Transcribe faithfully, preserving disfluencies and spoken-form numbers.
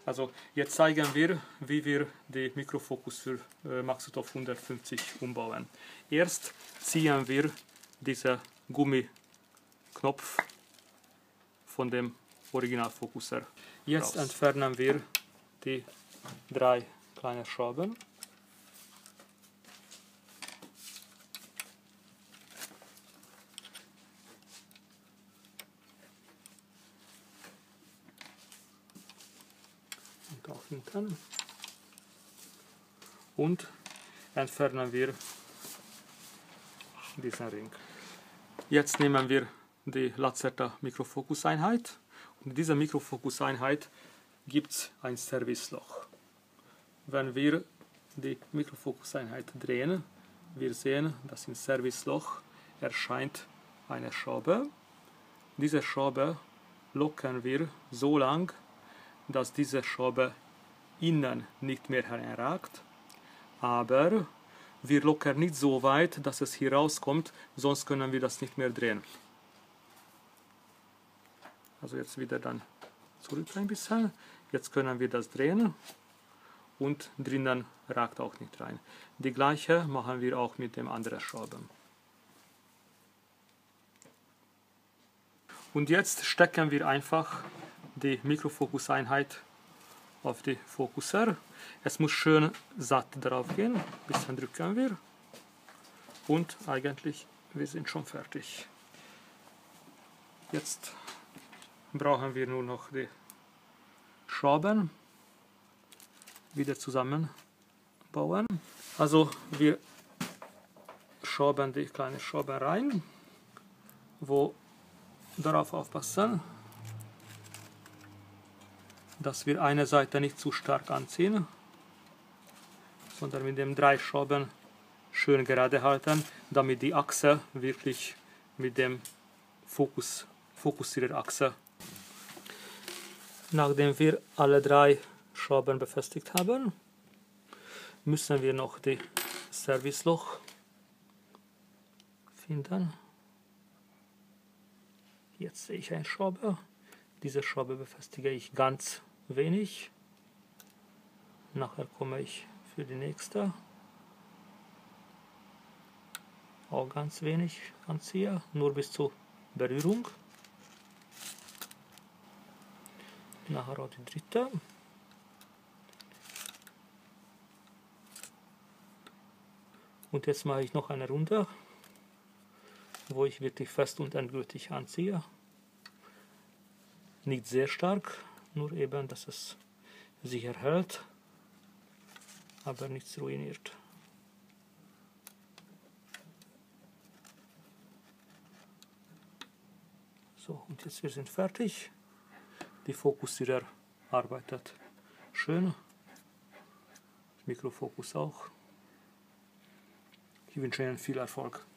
Also jetzt zeigen wir, wie wir den Mikrofokus für äh, Maxutov hundertfünfzig umbauen. Erst ziehen wir diesen Gummiknopf von dem Originalfokusser. Jetzt raus. Entfernen wir die drei kleinen Schrauben. Und auch hinten. Und entfernen wir diesen Ring. Jetzt nehmen wir die Lacerta Mikrofokuseinheit. Und in dieser Mikrofokuseinheit gibt es ein Serviceloch. Wenn wir die Mikrofokuseinheit drehen, wir sehen, dass im Serviceloch erscheint eine Schraube. Diese Schraube lockern wir so lang, dass diese Schraube innen nicht mehr hereinragt, aber wir lockern nicht so weit, dass es hier rauskommt, sonst können wir das nicht mehr drehen. Also jetzt wieder dann zurück ein bisschen. Jetzt können wir das drehen und drinnen ragt auch nicht rein. Die gleiche machen wir auch mit dem anderen Schrauben. Und jetzt stecken wir einfach die Mikrofokuseinheit auf die Fokusser. Es muss schön satt drauf gehen. Ein bisschen drücken wir. Und eigentlich, wir sind schon fertig. Jetzt brauchen wir nur noch die Schrauben wieder zusammenbauen. Also wir schrauben die kleinen Schrauben rein, wo darauf aufpassen, dass wir eine Seite nicht zu stark anziehen, sondern mit den drei Schrauben schön gerade halten, damit die Achse wirklich mit dem Fokus, Fokussiererachse. Nachdem wir alle drei Schrauben befestigt haben, müssen wir noch das Serviceloch finden. Jetzt sehe ich eine Schraube. Diese Schraube befestige ich ganz wenig. Nachher komme ich für die nächste. Auch ganz wenig, ganz hier, nur bis zur Berührung. Nachher auch die dritte. Und jetzt mache ich noch eine Runde, wo ich wirklich fest und endgültig anziehe. Nicht sehr stark, nur eben, dass es sich erhält, aber nichts ruiniert. So, und jetzt wir sind fertig. Die Fokussierer arbeitet schön. Mikrofokus auch. Ich wünsche Ihnen viel Erfolg.